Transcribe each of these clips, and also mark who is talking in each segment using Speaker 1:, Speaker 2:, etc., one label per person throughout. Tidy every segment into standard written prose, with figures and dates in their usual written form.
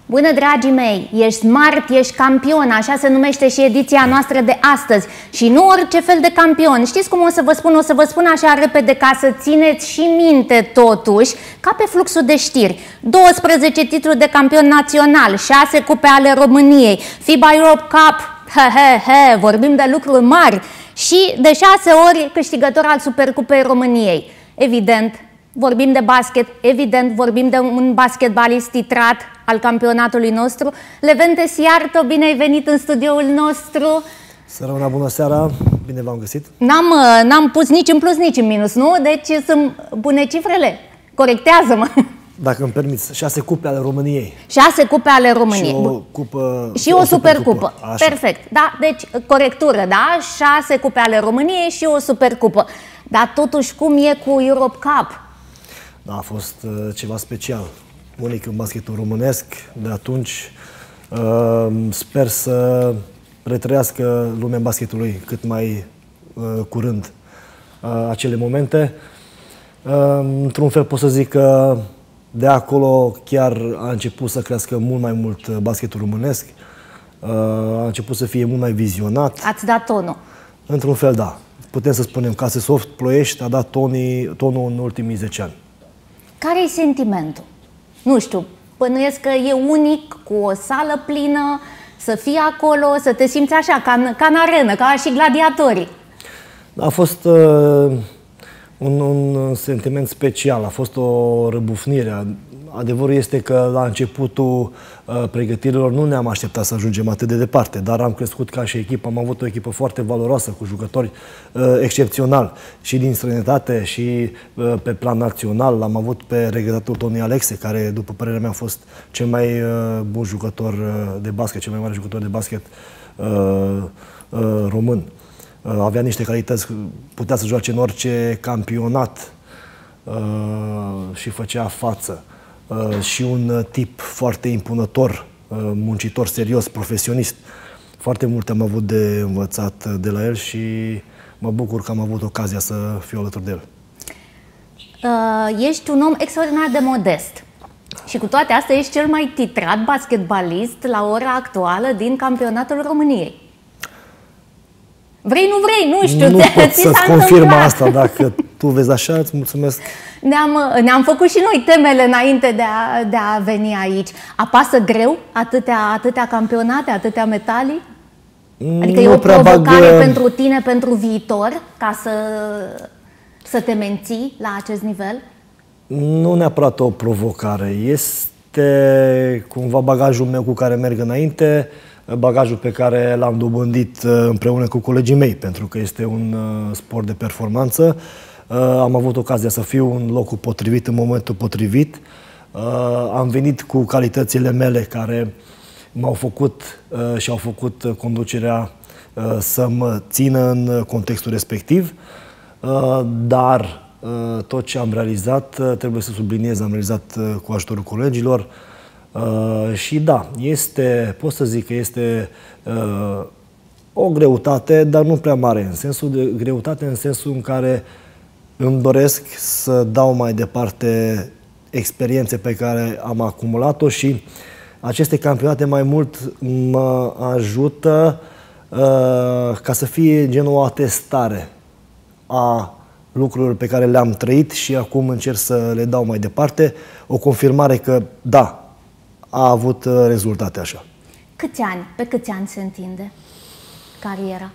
Speaker 1: Bună, dragii mei! Ești smart, ești campion, așa se numește și ediția noastră de astăzi. Și nu orice fel de campion. Știți cum o să vă spun? O să vă spun așa repede ca să țineți și minte totuși, ca pe fluxul de știri. 12 titluri de campion național, 6 cupe ale României, FIBA Europe Cup, vorbim de lucruri mari, și de 6 ori câștigător al Supercupei României. Evident, vorbim de basket, evident, vorbim de un basketbalist titrat al campionatului nostru. Levente Siarto, bine ai venit în studioul nostru.
Speaker 2: Sărăuna, bună seara, bine v-am găsit.
Speaker 1: N-am pus nici în plus, nici în minus, nu? Deci sunt bune cifrele. Corectează-mă.
Speaker 2: Dacă îmi permiți, 6 cupe ale României.
Speaker 1: 6 cupe ale României.
Speaker 2: Și o cupă.
Speaker 1: Și o supercupă. Perfect. Da, deci corectură, da? 6 cupe ale României și o supercupă. Dar totuși, cum e cu Europe Cup?
Speaker 2: Da, a fost ceva special. Unic în basketul românesc. De atunci sper să retrăiască lumea basketului cât mai curând acele momente. Într-un fel pot să zic că de acolo chiar a început să crească mult mai mult basketul românesc. A început să fie mult mai vizionat.
Speaker 1: Ați dat tonul.
Speaker 2: Într-un fel, da. Putem să spunem că Soft Ploiești a dat tonul în ultimii 10 ani.
Speaker 1: Care-i sentimentul? Nu știu, bănuiesc că e unic, cu o sală plină, să fii acolo, să te simți așa, ca în arenă, ca și gladiatorii.
Speaker 2: A fost un sentiment special, a fost o răbufnire. Adevărul este că la începutul pregătirilor nu ne-am așteptat să ajungem atât de departe, dar am crescut ca și echipă, am avut o echipă foarte valoroasă, cu jucători excepționali, și din străinătate și pe plan național. L-am avut pe regretatul Tony Alexe, care, după părerea mea, a fost cel mai bun jucător de basket, cel mai mare jucător de basket român. Avea niște calități, putea să joace în orice campionat și făcea față. Și un tip foarte impunător, muncitor, serios, profesionist. Foarte multe am avut de învățat de la el și mă bucur că am avut ocazia să fiu alături de el.
Speaker 1: Ești un om extraordinar de modest. Și cu toate astea ești cel mai titrat basketbalist la ora actuală din campionatul României. Vrei, nu vrei, nu știu.
Speaker 2: Nu pot să-ți confirm asta, dacă tu vezi așa, îți mulțumesc.
Speaker 1: Ne-am făcut și noi temele înainte de a veni aici. Apasă greu atâtea campionate, atâtea medalii? Adică e o provocare pentru tine, pentru viitor, ca să te menții la acest nivel?
Speaker 2: Nu neapărat o provocare. Este cumva bagajul meu cu care merg înainte, bagajul pe care l-am dobândit împreună cu colegii mei, pentru că este un sport de performanță. Am avut ocazia să fiu în locul potrivit, în momentul potrivit. Am venit cu calitățile mele care m-au făcut și au făcut conducerea să mă țină în contextul respectiv, dar tot ce am realizat, trebuie să subliniez, am realizat cu ajutorul colegilor. Și da, pot să zic că este o greutate, dar nu prea mare, în sensul de greutate, în sensul în care îmi doresc să dau mai departe experiențe pe care am acumulat-o și aceste campionate mai mult mă ajută ca să fie genul o atestare a lucrurilor pe care le-am trăit și acum încerc să le dau mai departe, o confirmare că da, a avut rezultate așa.
Speaker 1: Câți ani? Pe câți ani se întinde cariera?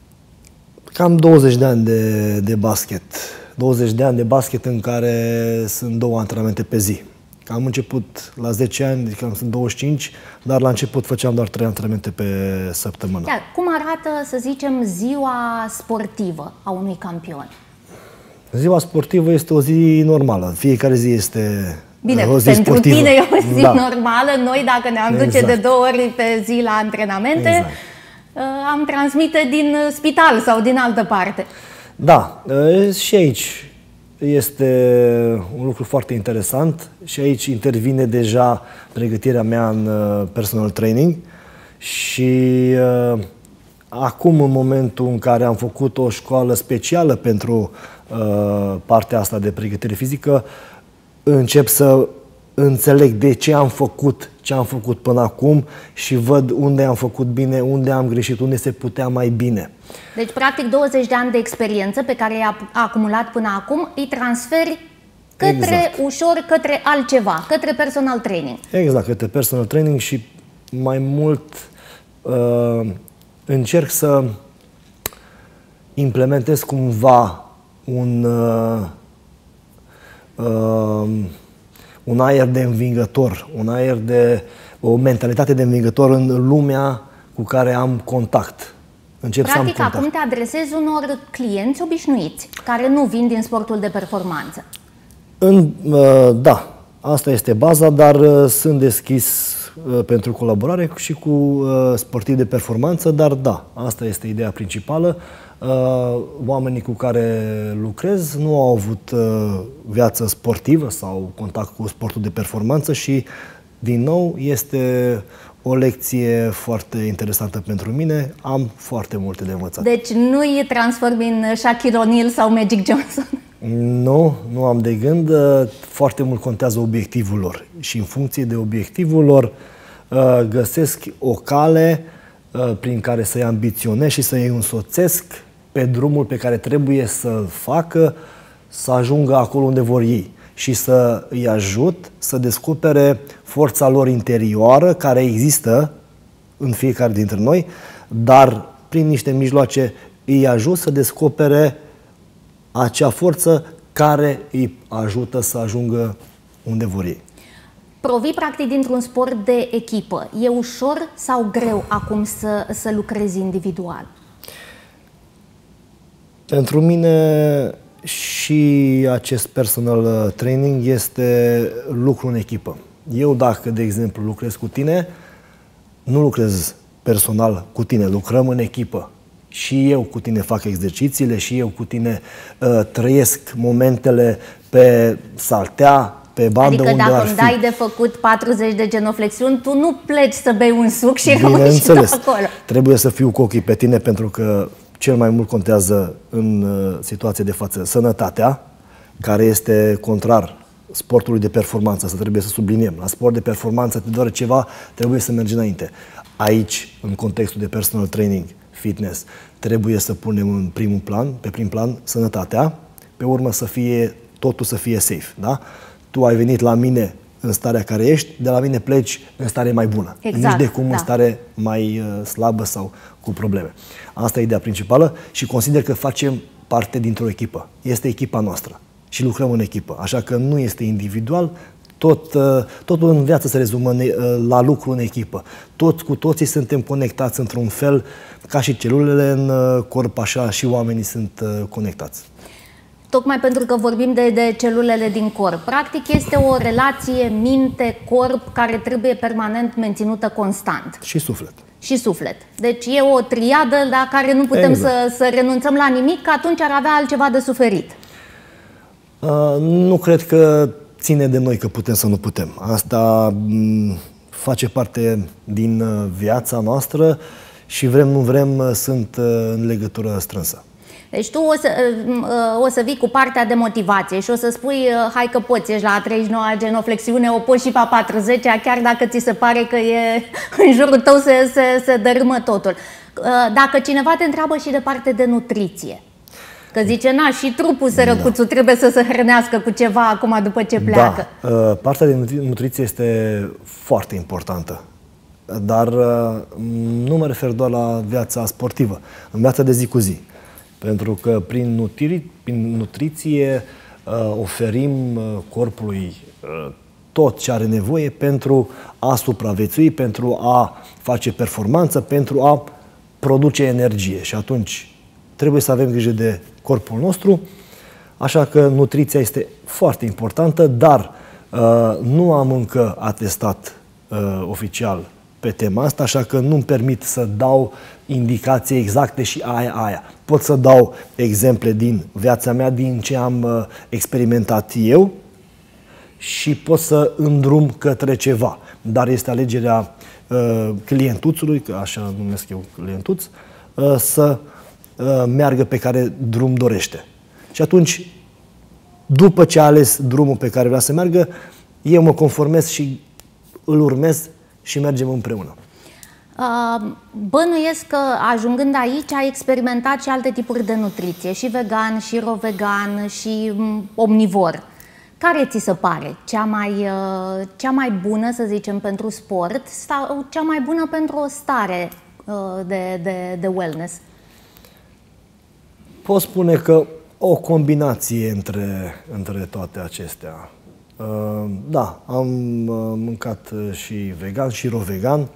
Speaker 2: Cam 20 de ani de basket. 20 de ani de basket în care sunt 2 antrenamente pe zi. Am început la 10 ani, adică sunt 25, dar la început făceam doar 3 antrenamente pe săptămână.
Speaker 1: Da, cum arată, să zicem, ziua sportivă a unui campion?
Speaker 2: Ziua sportivă este o zi normală. Fiecare zi este o zi
Speaker 1: pentru
Speaker 2: sportivă.
Speaker 1: Tine e o zi normală. Noi, dacă ne-am duce de 2 ori pe zi la antrenamente, am transmite din spital sau din altă parte. Da,
Speaker 2: și aici este un lucru foarte interesant și aici intervine deja pregătirea mea în personal training și acum, în momentul în care am făcut o școală specială pentru partea asta de pregătire fizică, încep să înțeleg de ce am făcut ce am făcut până acum și văd unde am făcut bine, unde am greșit, unde se putea mai bine.
Speaker 1: Deci, practic, 20 de ani de experiență pe care i-a acumulat până acum, îi transferi către ușor, către altceva, către personal training.
Speaker 2: Exact, către personal training și mai mult încerc să implementez cumva un aer de învingător, o mentalitate de învingător în lumea cu care am contact.
Speaker 1: Practic, acum te adresezi unor clienți obișnuiți, care nu vin din sportul de performanță.
Speaker 2: Da, asta este baza, dar sunt deschis pentru colaborare și cu sportivi de performanță, dar da, asta este ideea principală. Oamenii cu care lucrez nu au avut viață sportivă sau contact cu sportul de performanță și, din nou, este o lecție foarte interesantă pentru mine. Am foarte multe de învățat.
Speaker 1: Deci nu îi transformi în Shaquille O'Neal sau Magic Johnson?
Speaker 2: Nu am de gând. Foarte mult contează obiectivul lor și în funcție de obiectivul lor găsesc o cale prin care să-i ambiționez și să-i însoțesc pe drumul pe care trebuie să facă să ajungă acolo unde vor ei și să îi ajut să descopere forța lor interioară care există în fiecare dintre noi, dar prin niște mijloace îi ajut să descopere acea forță care îi ajută să ajungă unde vor ei.
Speaker 1: Provii practic dintr-un sport de echipă. E ușor sau greu acum să lucrezi individual?
Speaker 2: Pentru mine și acest personal training este lucru în echipă. Eu dacă, de exemplu, lucrez cu tine, nu lucrez personal cu tine, lucrăm în echipă. Și eu cu tine fac exercițiile, și eu cu tine trăiesc momentele pe saltea, pe bandă,
Speaker 1: adică
Speaker 2: unde ar fi.
Speaker 1: Adică dacă îmi dai de făcut 40 de genoflexiuni, tu nu pleci să bei un suc și rămâi și tu acolo.
Speaker 2: Trebuie să fiu cu ochii pe tine pentru că cel mai mult contează în situația de față sănătatea, care este contrar sportului de performanță, să trebuie să subliniem. La sport de performanță te doare ceva, trebuie să mergi înainte. Aici, în contextul de personal training, fitness, trebuie să punem în primul plan, pe prim plan, sănătatea, pe urmă totul să fie safe, da? Tu ai venit la mine în starea care ești, de la mine pleci în stare mai bună.
Speaker 1: Exact,
Speaker 2: nici de cum în stare mai slabă sau cu probleme. Asta e ideea principală și consider că facem parte dintr-o echipă. Este echipa noastră și lucrăm în echipă. Așa că nu este individual, totul în viață se rezumă la lucru în echipă. Cu toții suntem conectați într-un fel, ca și celulele în corp, așa și oamenii sunt conectați.
Speaker 1: Tocmai pentru că vorbim de celulele din corp. Practic este o relație minte-corp care trebuie permanent menținută constant.
Speaker 2: Și suflet.
Speaker 1: Și suflet. Deci e o triadă la care nu putem să renunțăm la nimic, că atunci ar avea altceva de suferit.
Speaker 2: Nu cred că ține de noi că putem sau nu putem. Asta face parte din viața noastră și vrem, nu vrem, sunt în legătură strânsă.
Speaker 1: Deci tu o să vii cu partea de motivație și o să spui, hai că poți, ești la 39-a genoflexiune, o poți și pe 40-a, chiar dacă ți se pare că e în jurul tău se dărâmă totul. Dacă cineva te întreabă și de parte de nutriție, că zice, na, și trupul sărăcuțul trebuie să se hrănească cu ceva acum după ce pleacă.
Speaker 2: Da, partea de nutriție este foarte importantă. Dar nu mă refer doar la viața sportivă, în viața de zi cu zi. Pentru că prin nutriție oferim corpului tot ce are nevoie pentru a supraviețui, pentru a face performanță, pentru a produce energie. Și atunci trebuie să avem grijă de corpul nostru, așa că nutriția este foarte importantă, dar nu am încă atestat oficial pe tema asta, așa că nu-mi permit să dau indicații exacte și aia. Pot să dau exemple din viața mea, din ce am experimentat eu și pot să îndrum către ceva. Dar este alegerea clientuțului, că așa numesc eu clientuț, să meargă pe care drum dorește. Și atunci, după ce a ales drumul pe care vrea să meargă, eu mă conformez și îl urmez și mergem împreună.
Speaker 1: Bănuiesc că ajungând aici ai experimentat și alte tipuri de nutriție, și vegan, și ro-vegan, și omnivor. Care ți se pare cea mai bună, să zicem, pentru sport sau cea mai bună pentru o stare de wellness?
Speaker 2: Pot spune că o combinație între toate acestea. Da, am mâncat și vegan și ro-vegan.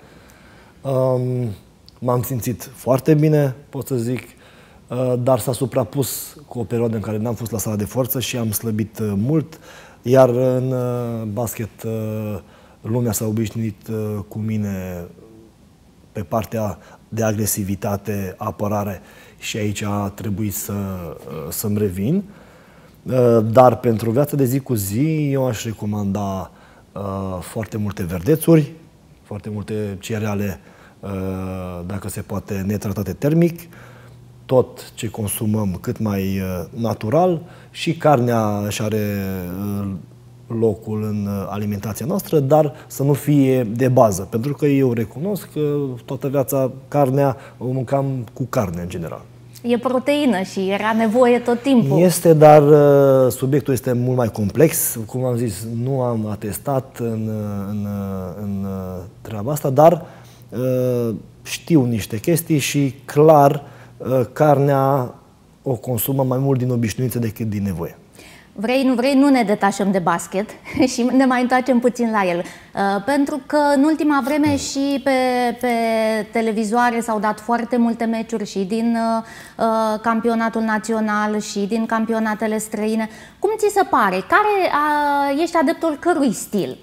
Speaker 2: M-am simțit foarte bine, pot să zic, dar s-a suprapus cu o perioadă în care n-am fost la sala de forță și am slăbit mult, iar în basket lumea s-a obișnuit cu mine pe partea de agresivitate, apărare și aici a trebuit să-mi revin. Dar pentru viața de zi cu zi eu aș recomanda foarte multe verdețuri, foarte multe cereale, dacă se poate, netratate termic, tot ce consumăm cât mai natural și carnea își are locul în alimentația noastră, dar să nu fie de bază, pentru că eu recunosc că toată viața carnea o mâncam cu carne în general.
Speaker 1: E proteină și era nevoie tot timpul.
Speaker 2: Este, dar subiectul este mult mai complex. Cum am zis, nu am atestat în treaba asta, dar știu niște chestii și clar carnea o consumă mai mult din obișnuință decât din nevoie.
Speaker 1: Vrei, nu vrei, nu ne detașăm de basket și ne mai întoarcem puțin la el. Pentru că în ultima vreme și pe televizoare s-au dat foarte multe meciuri și din campionatul național și din campionatele străine. Cum ți se pare? Ești adeptul cărui stil?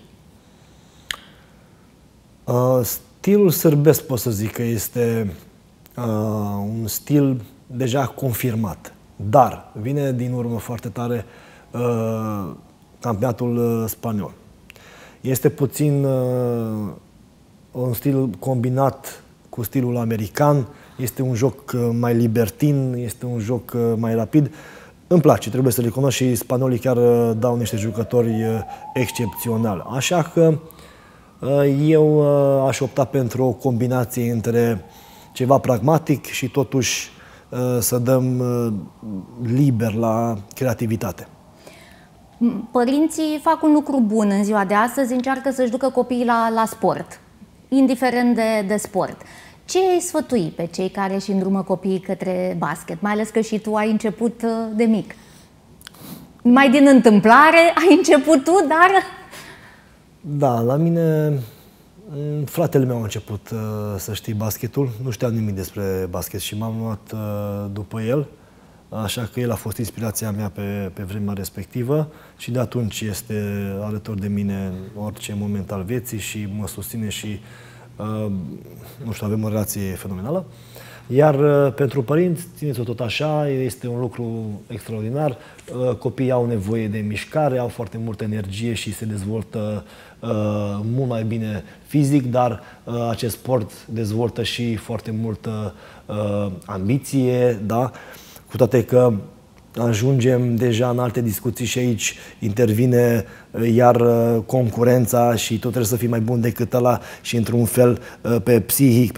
Speaker 2: Stilul sârbesc, pot să zic că este un stil deja confirmat. Dar vine din urmă foarte tare campionatul spaniol. Este puțin un stil combinat cu stilul american, este un joc mai libertin, este un joc mai rapid. Îmi place, trebuie să recunosc, și spaniolii chiar dau niște jucători excepționali. Așa că eu aș opta pentru o combinație între ceva pragmatic și totuși să dăm liber la creativitate.
Speaker 1: Părinții fac un lucru bun în ziua de astăzi, încearcă să-și ducă copiii la sport, indiferent de sport. Ce îi sfătui pe cei care își îndrumă copiii către basket? Mai ales că și tu ai început de mic. Mai din întâmplare ai început tu, dar...
Speaker 2: Da, la mine fratele meu a început să știe basketul, nu știam nimic despre basket și m-am luat după el, așa că el a fost inspirația mea pe vremea respectivă și de atunci este alături de mine în orice moment al vieții și mă susține și, nu știu, avem o relație fenomenală. Iar pentru părinți, țineți-o tot așa, este un lucru extraordinar. Copiii au nevoie de mișcare, au foarte multă energie și se dezvoltă mult mai bine fizic, dar acest sport dezvoltă și foarte multă ambiție, da? Cu toate că ajungem deja în alte discuții și aici intervine iar concurența și tot trebuie să fii mai bun decât ăla și într-un fel pe psihic,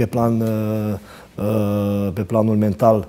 Speaker 2: pe planul mental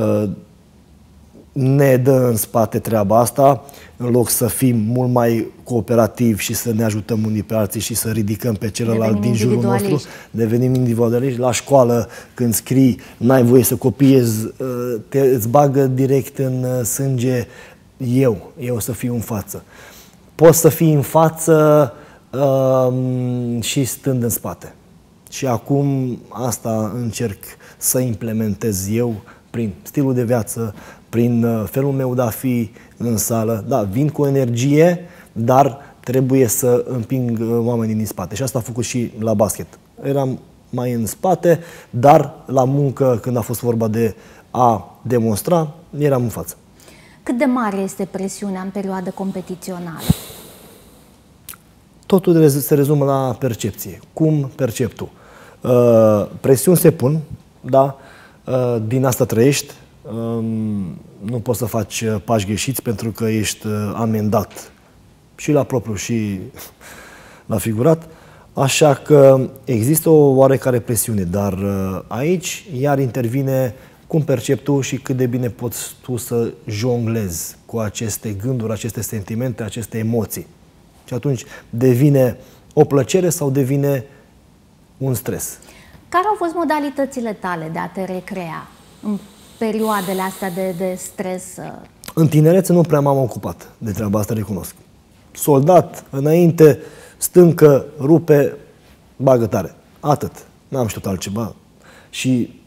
Speaker 2: ne dă în spate treaba asta, în loc să fim mult mai cooperativi și să ne ajutăm unii pe alții și să ridicăm pe celălalt din jurul nostru. Devenim individualiști. La școală, când scrii, n-ai voie să copiezi, îți bagă direct în sânge eu să fiu în față. Poți să fii în față și stând în spate. Și acum asta încerc să implementez eu prin stilul de viață, prin felul meu de a fi în sală. Da, vin cu energie, dar trebuie să împing oamenii din spate. Și asta a făcut și la basket. Eram mai în spate, dar la muncă, când a fost vorba de a demonstra, eram în față.
Speaker 1: Cât de mare este presiunea în perioadă competițională?
Speaker 2: Totul se rezumă la percepție. Cum percepi tu? Presiuni se pun, da? Din asta trăiești. Nu poți să faci pași greșiți pentru că ești amendat și la propriu și la figurat. Așa că există o oarecare presiune, dar aici iar intervine cum percepi tu și cât de bine poți tu să jonglezi cu aceste gânduri, aceste sentimente, aceste emoții. Și atunci devine o plăcere sau devine un stres.
Speaker 1: Care au fost modalitățile tale de a te recrea în perioadele astea de stres?
Speaker 2: În tinerețe nu prea m-am ocupat de treaba asta, recunosc. Soldat, înainte, stâncă, rupe, bagă tare. Atât. N-am știut altceva. Și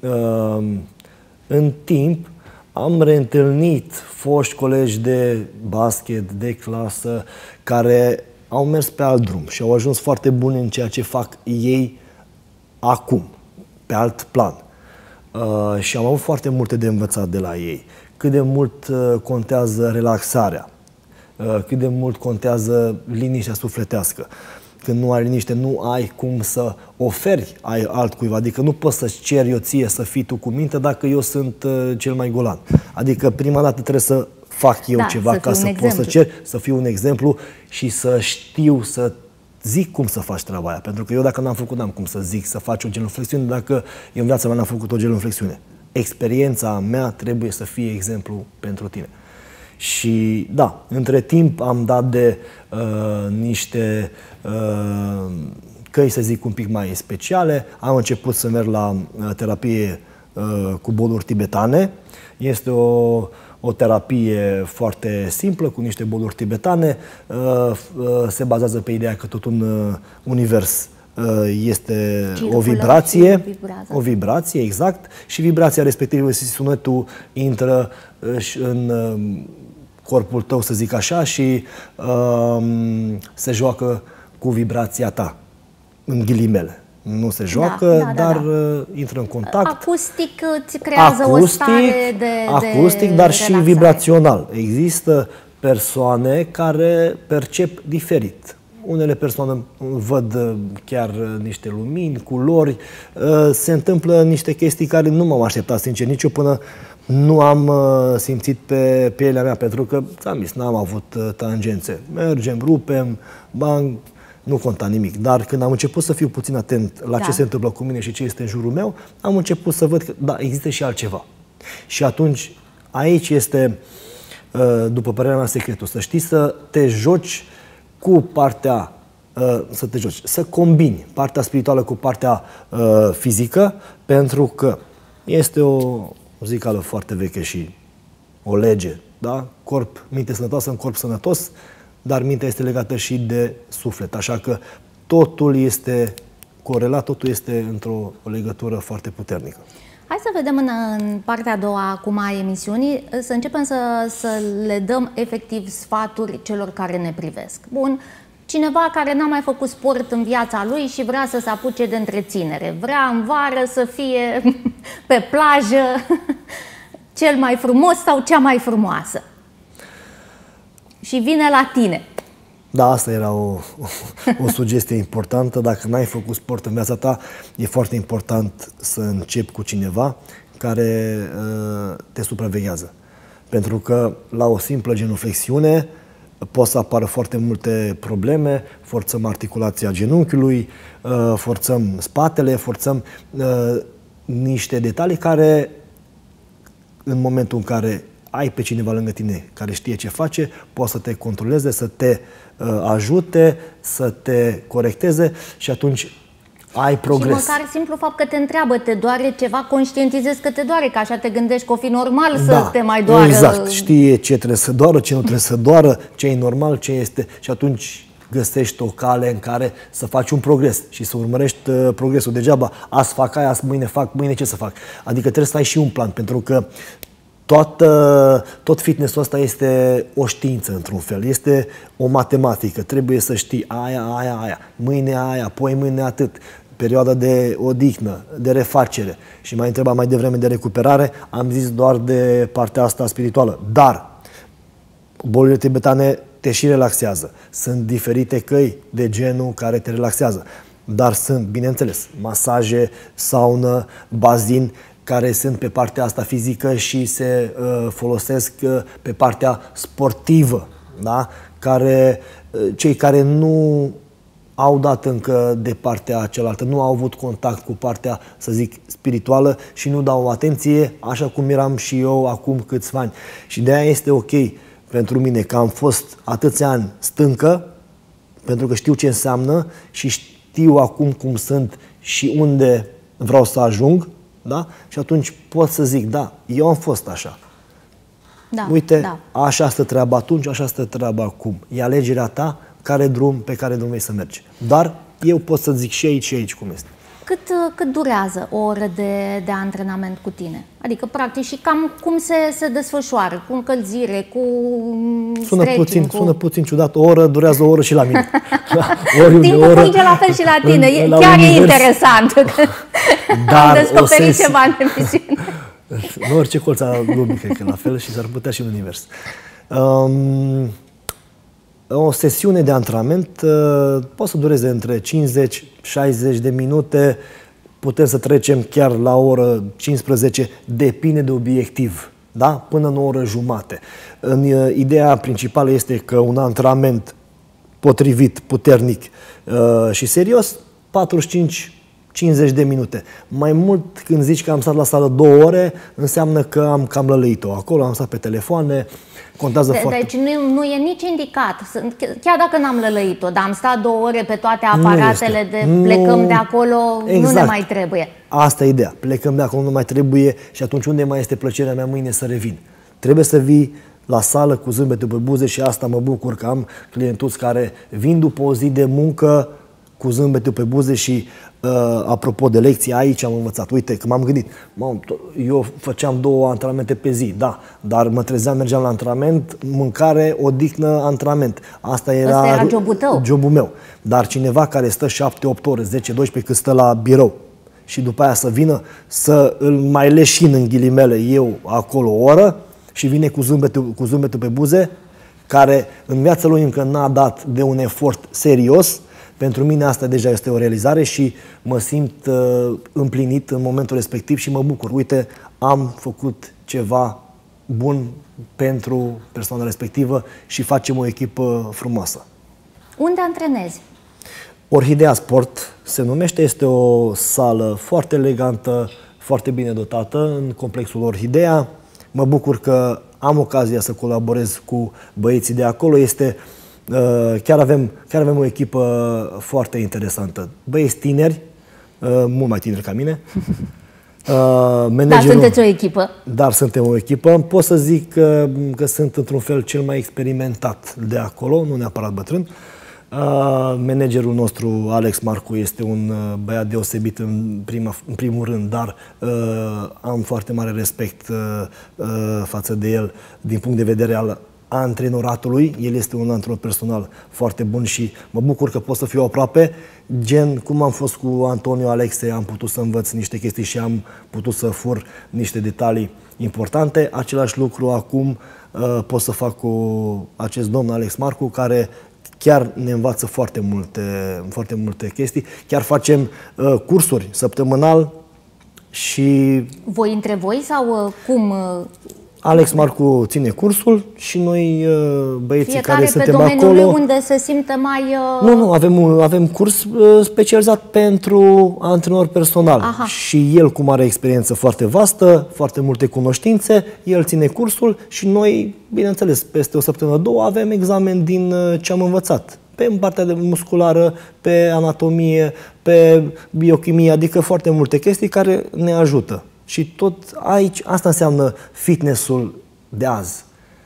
Speaker 2: în timp am reîntâlnit foști colegi de basket, de clasă, care au mers pe alt drum și au ajuns foarte buni în ceea ce fac ei acum, pe alt plan. Și am avut foarte multe de învățat de la ei. Cât de mult contează relaxarea, cât de mult contează liniștea sufletească. Când nu ai liniște, nu ai cum să oferi altcuiva. Adică nu poți să-ți ceri eu ție să fii tu cu minte dacă eu sunt cel mai golan. Adică prima dată trebuie să fac eu ceva ca să pot să cer, să fiu un exemplu și să știu să zic cum să faci treaba aia. Pentru că eu dacă n-am făcut, n-am cum să zic să faci o genuflexiune dacă eu în viața mea n-am făcut o genuflexiune. Experiența mea trebuie să fie exemplu pentru tine. Și da, între timp am dat de niște căi, să zic, un pic mai speciale. Am început să merg la terapie cu boluri tibetane. Este o terapie foarte simplă, cu niște boluri tibetane. Se bazează pe ideea că tot un univers este o vibrație, exact, și vibrația respectivă, sunetul intră în corpul tău, să zic așa, și se joacă cu vibrația ta, în ghilimele. Nu se joacă, dar intră în contact.
Speaker 1: Acustic îți creează o stare
Speaker 2: acustic, dar și vibrațional. Există persoane care percep diferit. Unele persoane văd chiar niște lumini, culori. Se întâmplă niște chestii care nu m-am așteptat, sincer, nici eu până nu am simțit pe pielea mea, pentru că, ți-am zis, n-am avut tangențe. Mergem, rupem, bang, nu conta nimic. Dar când am început să fiu puțin atent la ce se întâmplă cu mine și ce este în jurul meu, am început să văd că, da, există și altceva. Și atunci, aici este, după părerea mea, secretul. Să știi să te joci cu partea, să combini partea spirituală cu partea fizică, pentru că este o zicală foarte veche și o lege, da? Corp, minte sănătoasă în corp sănătos, dar mintea este legată și de suflet. Așa că totul este corelat, totul este într-o legătură foarte puternică.
Speaker 1: Hai să vedem în partea a doua acum a emisiunii, să începem să le dăm efectiv sfaturi celor care ne privesc. Bun, cineva care n-a mai făcut sport în viața lui și vrea să se apuce de întreținere, vrea în vară să fie pe plajă cel mai frumos sau cea mai frumoasă și vine la tine.
Speaker 2: Da, asta era o sugestie importantă. Dacă n-ai făcut sport în viața ta, e foarte important să începi cu cineva care te supraveghează. Pentru că la o simplă genuflexiune pot să apară foarte multe probleme, forțăm articulația genunchiului, forțăm spatele, forțăm niște detalii care, în momentul în care ai pe cineva lângă tine care știe ce face, poate să te controleze, să te ajute, să te corecteze și atunci ai progres.
Speaker 1: Și măcar simplu fapt că te întreabă, te doare ceva, conștientizezi că te doare, că așa te gândești că o fi normal să te mai doară.
Speaker 2: Exact, știe ce trebuie să doară, ce nu trebuie să doară, ce e normal, ce este, și atunci găsești o cale în care să faci un progres și să urmărești progresul. Degeaba, azi fac aia, azi mâine fac, mâine ce să fac? Adică trebuie să ai și un plan, pentru că tot fitnessul ăsta este o știință, într-un fel. Este o matematică. Trebuie să știi aia, mâine aia, apoi mâine atât. Perioada de odihnă, de refacere. Și m-ai întrebat mai devreme de recuperare, am zis doar de partea asta spirituală. Dar bolile tibetane te și relaxează. Sunt diferite căi de genul care te relaxează. Dar sunt, bineînțeles, masaje, saună, bazin, care sunt pe partea asta fizică și se folosesc pe partea sportivă, da? cei care nu au dat încă de partea cealaltă, nu au avut contact cu partea, să zic, spirituală și nu dau atenție, așa cum eram și eu acum câțiva ani. Și de aia este ok pentru mine că am fost atâția ani stâncă, pentru că știu ce înseamnă și știu acum cum sunt și unde vreau să ajung, da? Și atunci pot să zic, da, eu am fost așa.
Speaker 1: Da,
Speaker 2: uite,
Speaker 1: da.
Speaker 2: așa stă treaba atunci, așa stă treaba acum. E alegerea ta pe care drum vrei să mergi. Dar eu pot să zic și aici cum este.
Speaker 1: Cât durează o oră de antrenament cu tine? Adică, practic, și cam cum se desfășoară? Cu încălzire, cu stretching?
Speaker 2: Sună puțin ciudat. O oră durează o oră și la mine.
Speaker 1: Timpul fuge la fel și la tine. Chiar e interesant. Am descoperit ceva în emisiune.
Speaker 2: În orice colț al lumii, cred că la fel și s-ar putea și în univers. O sesiune de antrenament poate să dureze între 50-60 de minute, putem să trecem chiar la o oră 15, depinde de obiectiv, da? Până în o oră jumate. Ideea principală este că un antrenament potrivit, puternic și serios, 45-50 de minute. Mai mult, când zici că am stat la sală 2 ore, înseamnă că am cam lălăit-o. Acolo am stat pe telefoane, contează foarte...
Speaker 1: Deci nu e nici indicat, chiar dacă n-am lălăit-o, dar am stat 2 ore pe toate aparatele plecăm de acolo, exact. Nu ne mai trebuie.
Speaker 2: Asta e ideea, plecăm de acolo, nu mai trebuie și atunci unde mai este plăcerea mea mâine să revin? Trebuie să vii la sală cu zâmbetul pe buze și asta mă bucur că am clientuți care vin după o zi de muncă cu zâmbetul pe buze și apropo de lecții, aici am învățat. Uite, că m-am gândit, eu făceam 2 antrenamente pe zi, da, dar mă trezeam, mergeam la antrenament, mâncare, odihnă, antrenament. Asta era
Speaker 1: jobul tău.
Speaker 2: Jobul meu. Dar cineva care stă 7-8 ore, 10-12 cât stă la birou și după aia să vină să îl mai leșin în ghilimele eu acolo o oră și vine cu zâmbetul pe buze, care în viața lui încă n-a dat de un efort serios. Pentru mine asta deja este o realizare și mă simt împlinit în momentul respectiv și mă bucur. Uite, am făcut ceva bun pentru persoana respectivă și facem o echipă frumoasă.
Speaker 1: Unde antrenezi?
Speaker 2: Orhidea Sport se numește, este o sală foarte elegantă, foarte bine dotată în complexul Orhidea. Mă bucur că am ocazia să colaborez cu băieții de acolo. Chiar avem o echipă foarte interesantă. Băieți tineri, mult mai tineri ca mine.
Speaker 1: Dar sunteți o echipă.
Speaker 2: Dar suntem o echipă. Pot să zic că sunt într-un fel cel mai experimentat de acolo, nu neapărat bătrân. Managerul nostru, Alex Marcu, este un băiat deosebit în primul rând, dar am foarte mare respect față de el din punct de vedere al antrenoratului. El este un antrenor personal foarte bun și mă bucur că pot să fiu aproape. Gen cum am fost cu Antonio Alexe, am putut să învăț niște chestii și am putut să fur niște detalii importante. Același lucru acum pot să fac cu acest domn Alex Marcu, care chiar ne învață foarte multe chestii. Chiar facem cursuri săptămânal și...
Speaker 1: Voi între voi sau cum?
Speaker 2: Alex Marcu ține cursul și noi, băieții
Speaker 1: fiecare
Speaker 2: care suntem acolo...
Speaker 1: Fiecare pe domeniul unde se simte mai...
Speaker 2: Nu, avem curs specializat pentru antrenor personal.
Speaker 1: Aha.
Speaker 2: Și el, cum are experiență foarte vastă, foarte multe cunoștințe, el ține cursul și noi, bineînțeles, peste o săptămână, 2, avem examen din ce am învățat. Pe partea de musculară, pe anatomie, pe biochimie, adică foarte multe chestii care ne ajută. Și tot aici, asta înseamnă fitnessul de azi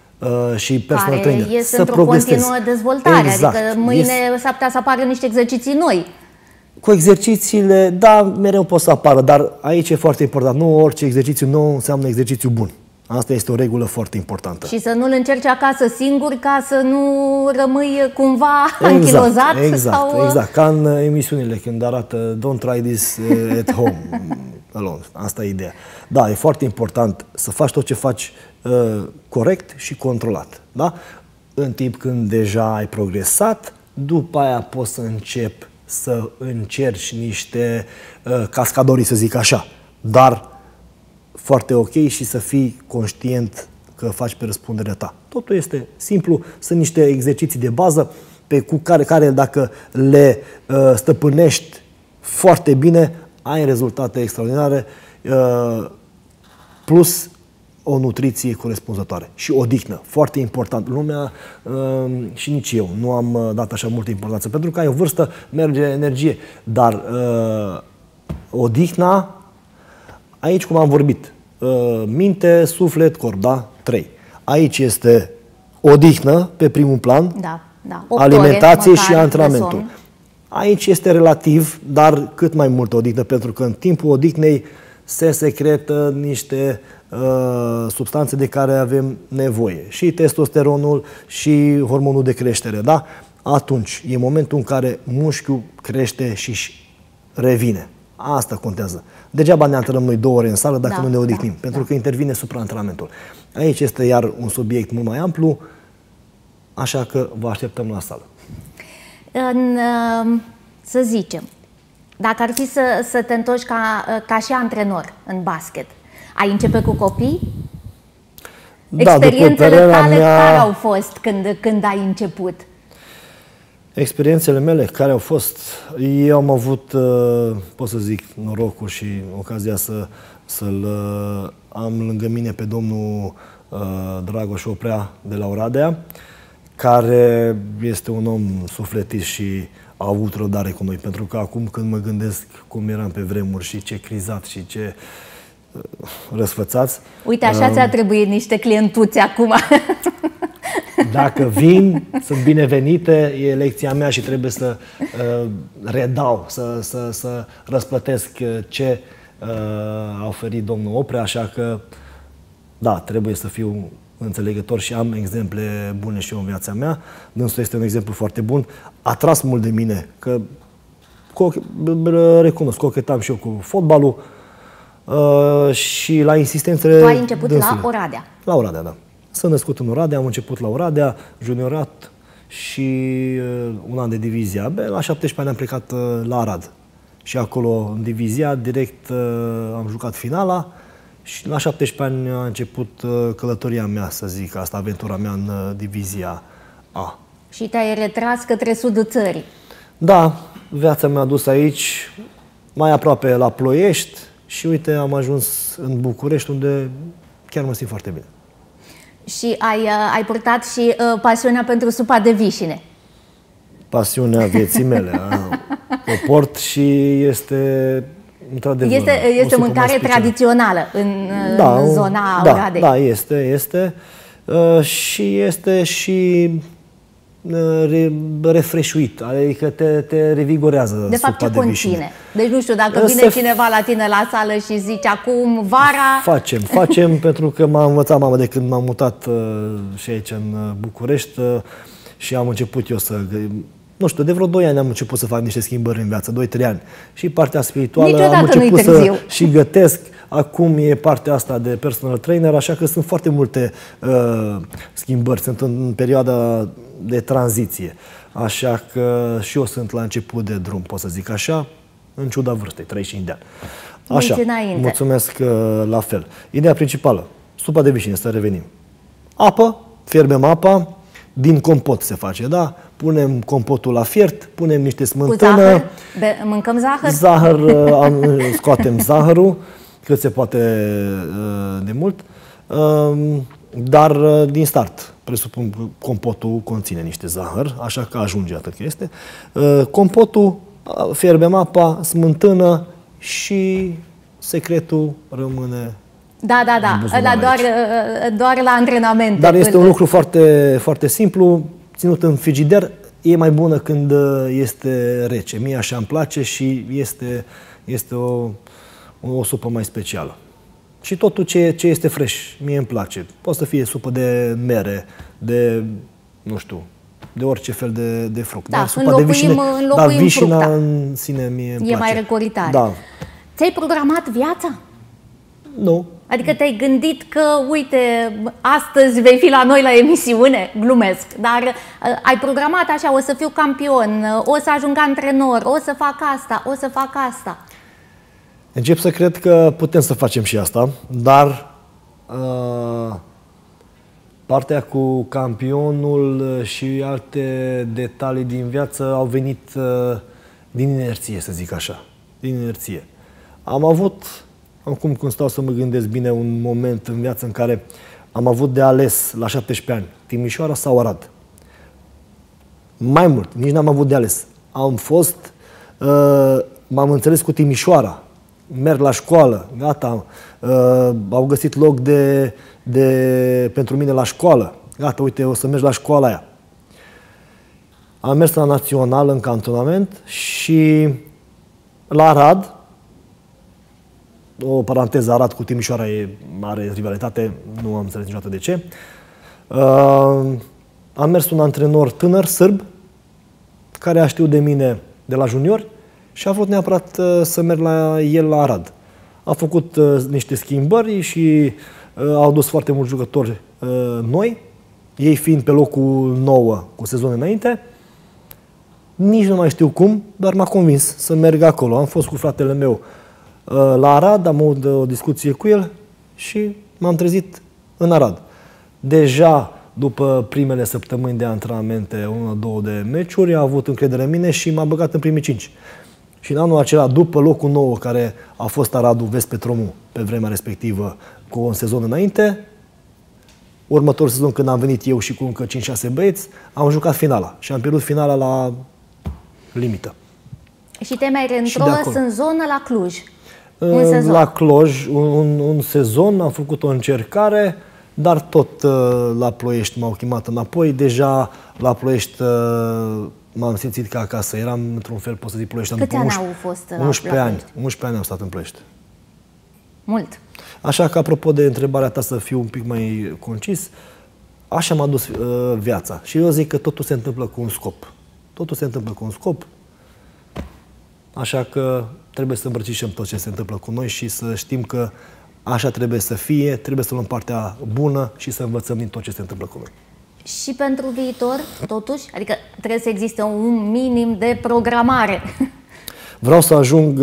Speaker 2: și personal trainer.
Speaker 1: Care este într-o continuă dezvoltare,
Speaker 2: exact.
Speaker 1: Adică mâine s-ar putea să apară niște exerciții noi.
Speaker 2: Cu exercițiile, da, mereu pot să apară, dar aici e foarte important. Nu orice exercițiu nou înseamnă exercițiu bun. Asta este o regulă foarte importantă.
Speaker 1: Și să nu-l încerci acasă singur ca să nu rămâi cumva anchilozat?
Speaker 2: Exact. Ca în emisiunile când arată Don't try this at home. Alone. Asta e ideea. Da, e foarte important să faci tot ce faci corect și controlat. Da? În timp când deja ai progresat, după aia poți să începi să încerci niște cascadorii, să zic așa. Dar foarte ok și să fii conștient că faci pe răspunderea ta. Totul este simplu, sunt niște exerciții de bază cu care dacă le stăpânești foarte bine, ai rezultate extraordinare, plus o nutriție corespunzătoare și odihnă. Foarte important. Lumea și nici eu nu am dat așa multă importanță, pentru că ai o vârstă, merge energie, dar odihna, aici cum am vorbit, minte, suflet, corp, da? 3. Aici este odihnă pe primul plan,
Speaker 1: da.
Speaker 2: Alimentație și antrenamentul. Aici este relativ, dar cât mai multă odihnă, pentru că în timpul odihnei se secretă niște substanțe de care avem nevoie. Și testosteronul și hormonul de creștere, da? Atunci, e momentul în care mușchiul crește și își revine. Asta contează. Degeaba ne antrenăm noi 2 ore în sală dacă nu ne odihnim, pentru că intervine supraantrenamentul. Aici este iar un subiect mult mai amplu, așa că vă așteptăm la sală.
Speaker 1: Să zicem, dacă ar fi să te întorci ca și antrenor în basket, ai începe cu copii?
Speaker 2: Da,
Speaker 1: experiențele tale care au fost când ai început?
Speaker 2: Experiențele mele care au fost, eu am avut, pot să zic, norocul și ocazia să-l am lângă mine pe domnul Dragoș Oprea de la Oradea, care este un om sufletist și a avut răbdare cu noi. Pentru că acum când mă gândesc cum eram pe vremuri și ce crizat și ce răsfățați...
Speaker 1: Uite, așa ți-a trebuit niște clientuți acum.
Speaker 2: Dacă vin, sunt binevenite, e lecția mea și trebuie să redau, să răsplătesc ce a oferit domnul Oprea, așa că, da, trebuie să fiu înțelegător și am exemple bune și eu în viața mea. Dânsul este un exemplu foarte bun. A tras mult de mine, că recunosc, cochetam și eu cu fotbalul și la insistențele...
Speaker 1: Tu ai început la Oradea.
Speaker 2: La Oradea, da. Sunt născut în Oradea, am început la Oradea, juniorat și un an de divizia B. La 17 ani am plecat la Arad. Și acolo, în divizia, direct am jucat finala. Și la 17 ani a început călătoria mea, să zic, asta, aventura mea în divizia A.
Speaker 1: Și te-ai retras către sudul țării.
Speaker 2: Da, viața mea a dus aici, mai aproape la Ploiești și uite, am ajuns în București, unde chiar mă simt foarte bine. Și
Speaker 1: ai purtat și pasiunea pentru supa de vișine.
Speaker 2: Pasiunea vieții mele. O port și este...
Speaker 1: Este mâncare tradițională în zona Oradei.
Speaker 2: Da, este. Și este și refreșuit, adică te revigorează.
Speaker 1: De fapt, ce conține? Deci nu știu, dacă vine cineva la tine la sală și zice acum vara...
Speaker 2: Facem, pentru că m-a învățat mama de când m-am mutat și aici în București și am început eu să... Nu știu, de vreo 2 ani am început să fac niște schimbări în viață, 2-3 ani. Și partea spirituală,
Speaker 1: niciodată
Speaker 2: am început să și gătesc. Acum e partea asta de personal trainer, așa că sunt foarte multe schimbări. Sunt în perioada de tranziție. Așa că și eu sunt la început de drum, pot să zic așa, în ciuda vârstei, 35 de ani. Așa, mulțumesc la fel. Ideea principală, supa de vișine, să revenim. Apă, fierbem apa, din compot se face, da? Punem compotul la fiert, punem niște smântână.
Speaker 1: Cu zahăr? Mâncăm zahăr?
Speaker 2: Scoatem zahărul, cât se poate de mult, dar din start, presupun că compotul conține niște zahăr, așa că ajunge atât că este. Compotul, fierbem apa, smântână și secretul rămâne...
Speaker 1: Da, ăla doar la antrenamente.
Speaker 2: Dar este un lucru foarte, foarte simplu, ținut în frigider, e mai bună când este rece. Mie așa îmi place și este o supă mai specială. Și totul ce este fresh, mie îmi place. Poate să fie supă de mere, de, nu știu, de orice fel de fruct.
Speaker 1: Da, dar
Speaker 2: vișina
Speaker 1: fructa
Speaker 2: în sine mie îmi place.
Speaker 1: E mai răcoritare.
Speaker 2: Da.
Speaker 1: Ți-ai programat viața?
Speaker 2: Nu.
Speaker 1: Adică te-ai gândit că, uite, astăzi vei fi la noi la emisiune? Glumesc. Dar ai programat așa, o să fiu campion, o să ajung antrenor, o să fac asta, o să fac asta.
Speaker 2: Încep să cred că putem să facem și asta, dar Partea cu campionul și alte detalii din viață au venit din inerție, să zic așa. Din inerție. Am avut, acum când stau să mă gândesc bine, un moment în viață în care am avut de ales la 17 ani Timișoara sau Arad. Mai mult, nici n-am avut de ales. M-am înțeles cu Timișoara. Merg la școală, gata, au găsit loc pentru mine la școală. Gata, uite, o să mergi la școala aia. Am mers la național în cantonament și la Arad, o paranteză, Arad cu Timișoara are rivalitate, nu am înțeles niciodată de ce. Am mers un antrenor tânăr, sârb, care a știut de mine de la juniori și a vrut neapărat să merg la el la Arad. A făcut niște schimbări și au dus foarte mulți jucători noi, ei fiind pe locul 9 cu sezon înainte. Nici nu mai știu cum, dar m-a convins să merg acolo. Am fost cu fratele meu la Arad, am avut o discuție cu el și m-am trezit în Arad. Deja după primele săptămâni de antrenamente, 1-2 de meciuri, a avut încredere în mine și m-a băgat în primii 5. Și în anul acela, după locul 9, care a fost Aradul Vest Petromu pe vremea respectivă, cu un sezon înainte, următorul sezon, când am venit eu și cu încă 5-6 băieți, am jucat finala și am pierdut finala la limită.
Speaker 1: Și te mai reîntors în zonă la Cluj? Un sezon.
Speaker 2: La Cluj, un sezon, am făcut o încercare, dar tot la Ploiești m-au chemat înapoi. Deja la Ploiești m-am simțit ca acasă. Eram, într-un fel, pot să zic, Ploiești.
Speaker 1: Câți ani au fost la
Speaker 2: 11 ani. 11 ani am stat în Ploiești.
Speaker 1: Mult.
Speaker 2: Așa că, apropo de întrebarea ta, să fiu un pic mai concis, așa m-a dus viața. Și eu zic că totul se întâmplă cu un scop. Totul se întâmplă cu un scop. Așa că trebuie să îmbrățișăm tot ce se întâmplă cu noi și să știm că așa trebuie să fie, trebuie să luăm partea bună și să învățăm din tot ce se întâmplă cu noi.
Speaker 1: Și pentru viitor, totuși? Adică trebuie să existe un minim de programare.
Speaker 2: Vreau să ajung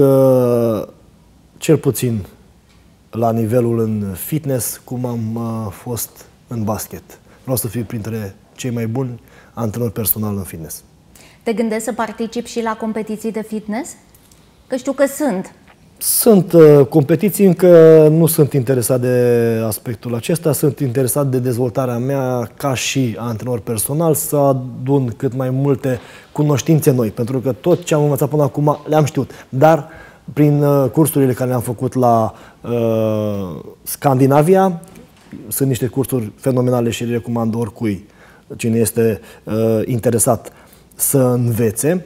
Speaker 2: cel puțin la nivelul în fitness, cum am fost în basket. Vreau să fiu printre cei mai buni antrenori personal în fitness.
Speaker 1: Te gândești să participi și la competiții de fitness? Că știu că sunt.
Speaker 2: Sunt competiții, încă nu sunt interesat de aspectul acesta, sunt interesat de dezvoltarea mea ca și antrenor personal, să adun cât mai multe cunoștințe noi, pentru că tot ce am învățat până acum le-am știut, dar prin cursurile care le-am făcut la Scandinavia, sunt niște cursuri fenomenale și le recomand oricui, cine este interesat să învețe.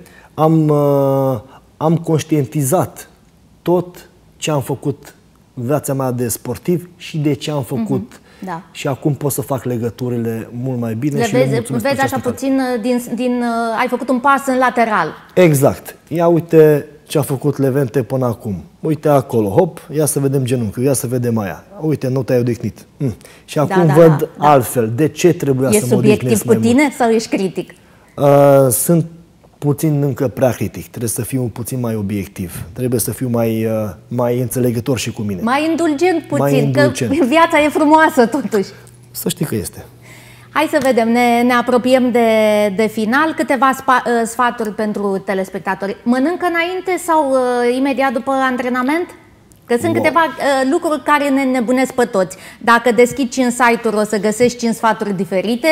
Speaker 2: Am conștientizat tot ce am făcut în viața mea de sportiv și de ce am făcut.
Speaker 1: Da.
Speaker 2: Și acum pot să fac legăturile mult mai bine.
Speaker 1: Le
Speaker 2: și
Speaker 1: vezi așa puțin, ai făcut un pas în lateral.
Speaker 2: Exact. Ia uite ce a făcut Levente până acum. Uite acolo, hop, ia să vedem genunchiul, ia să vedem aia. Uite, nu te-ai odihnit. Și acum văd altfel. De ce trebuia să mă odihnesc mai mult?
Speaker 1: E subiectiv cu tine sau ești critic?
Speaker 2: Sunt puțin încă prea critic. Trebuie să fiu puțin mai obiectiv. Trebuie să fiu mai înțelegător și cu mine.
Speaker 1: Mai indulgent puțin, că viața e frumoasă totuși.
Speaker 2: Să știi că este.
Speaker 1: Hai să vedem, ne apropiem de final. Câteva sfaturi pentru telespectatori. Mănâncă înainte sau imediat după antrenament? Că sunt câteva lucruri care ne nebunesc pe toți. Dacă deschizi 5 site-uri, o să găsești 5 sfaturi diferite.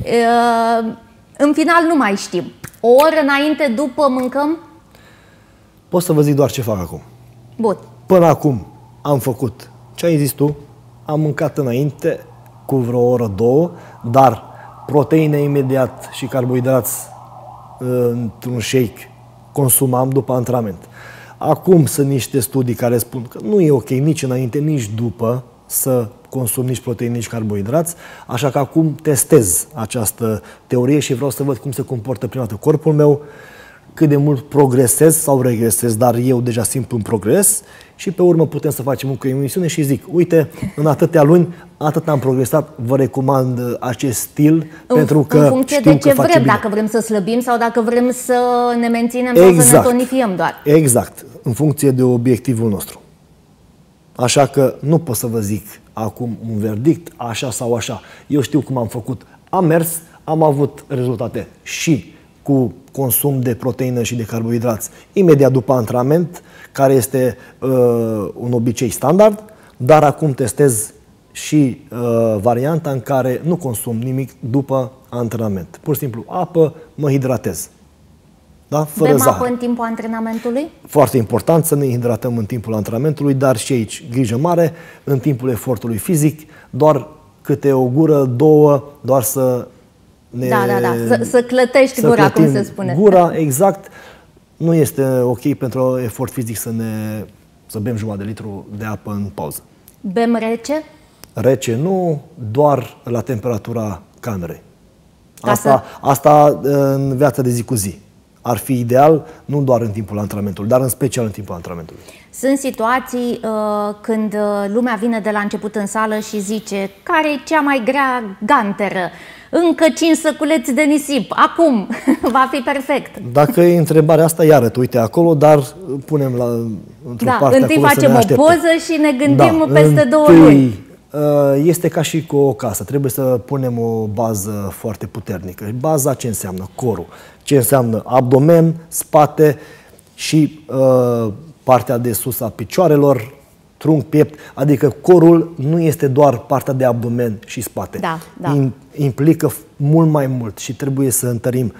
Speaker 1: În final nu mai știm. O oră înainte, după, mâncăm?
Speaker 2: Pot să vă zic doar ce fac acum.
Speaker 1: Bun.
Speaker 2: Până acum am făcut ce ai zis tu, am mâncat înainte cu vreo oră, 2, dar proteine imediat și carbohidrați într-un shake consumam după antrenament. Acum sunt niște studii care spun că nu e ok nici înainte, nici după să consum nici proteine, nici carbohidrați, așa că acum testez această teorie și vreau să văd cum se comportă prima dată corpul meu, cât de mult progresez sau regresez, dar eu deja simt un progres și pe urmă putem să facem încă o emisiune și zic, uite, în atâtea luni, atât am progresat, vă recomand acest stil, pentru că
Speaker 1: în funcție de ce vrem, dacă vrem să slăbim sau dacă vrem să ne menținem sau să ne tonifiem doar.
Speaker 2: Exact, în funcție de obiectivul nostru. Așa că nu pot să vă zic acum un verdict, așa sau așa. Eu știu cum am făcut. Am mers, am avut rezultate și cu consum de proteină și de carbohidrați imediat după antrenament, care este un obicei standard, dar acum testez și varianta în care nu consum nimic după antrenament. Pur și simplu apă, mă hidratez. Da? Fără
Speaker 1: Bem
Speaker 2: zahăr.
Speaker 1: apă în timpul antrenamentului?
Speaker 2: Foarte important să ne hidratăm în timpul antrenamentului, dar și aici grijă mare, în timpul efortului fizic, doar câte o gură, două, doar să ne...
Speaker 1: Să clătești gura, cum se spune.
Speaker 2: Gura, exact. Nu este ok pentru efort fizic să bem jumătate de litru de apă în pauză.
Speaker 1: Bem rece?
Speaker 2: Rece nu, doar la temperatura camerei. Asta în viața de zi cu zi. Ar fi ideal, nu doar în timpul antrenamentului, dar în special în timpul antrenamentului.
Speaker 1: Sunt situații când lumea vine de la început în sală și zice: care e cea mai grea ganteră? Încă 5 săculeți de nisip, acum va fi perfect.
Speaker 2: Dacă e întrebarea asta, iară, uite acolo, dar punem într-o parte
Speaker 1: întâi
Speaker 2: acolo
Speaker 1: facem
Speaker 2: să ne
Speaker 1: o poză și ne gândim peste 2 luni.
Speaker 2: Este ca și cu o casă, trebuie să punem o bază foarte puternică. Baza ce înseamnă? Corul. Ce înseamnă? Abdomen, spate și partea de sus a picioarelor, trunchi, piept. Adică corul nu este doar partea de abdomen și spate. Implică mult mai mult și trebuie să întărim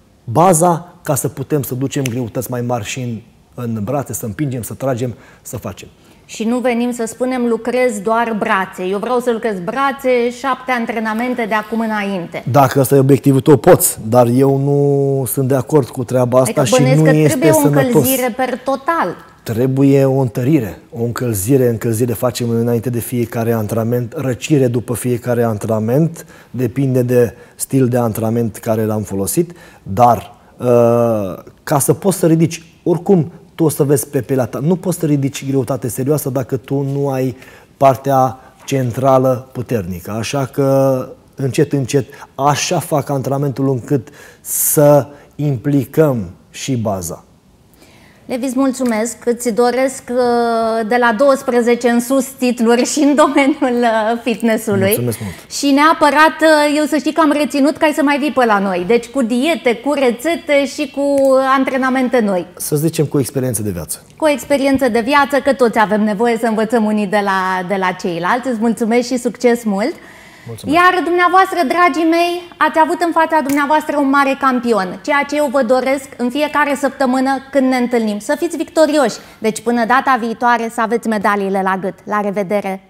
Speaker 2: baza ca să putem să ducem greutăți mai mari și în brațe, să împingem, să tragem, să facem.
Speaker 1: Și nu venim să spunem lucrez doar brațe. Eu vreau să lucrez brațe, 7 antrenamente de acum înainte. Dacă
Speaker 2: ăsta e obiectivul tău, poți, dar eu nu sunt de acord cu treaba asta și nu este sănătos.
Speaker 1: Trebuie o încălzire per total.
Speaker 2: Trebuie o întărire, o încălzire facem înainte de fiecare antrenament, răcire după fiecare antrenament, depinde de stil de antrenament care l-am folosit, dar ca să poți să ridici, oricum tu o să vezi pe pielea ta, nu poți să ridici greutate serioasă dacă tu nu ai partea centrală puternică. Așa că încet, încet, așa fac antrenamentul încât să implicăm și baza.
Speaker 1: Levi, îți mulțumesc, îți doresc de la 12 în sus titluri și în domeniul fitness-ului.
Speaker 2: Mulțumesc mult.
Speaker 1: Și neapărat, eu să știi că am reținut ca să mai vii pe la noi. Deci cu diete, cu rețete și cu antrenamente noi.
Speaker 2: Să zicem cu experiență de viață.
Speaker 1: Cu experiență de viață, că toți avem nevoie să învățăm unii de la ceilalți. Îți mulțumesc și succes mult! Mulțumesc. Iar dumneavoastră, dragii mei, ați avut în fața dumneavoastră un mare campion, ceea ce eu vă doresc în fiecare săptămână când ne întâlnim. Să fiți victorioși! Deci până data viitoare să aveți medaliile la gât. La revedere!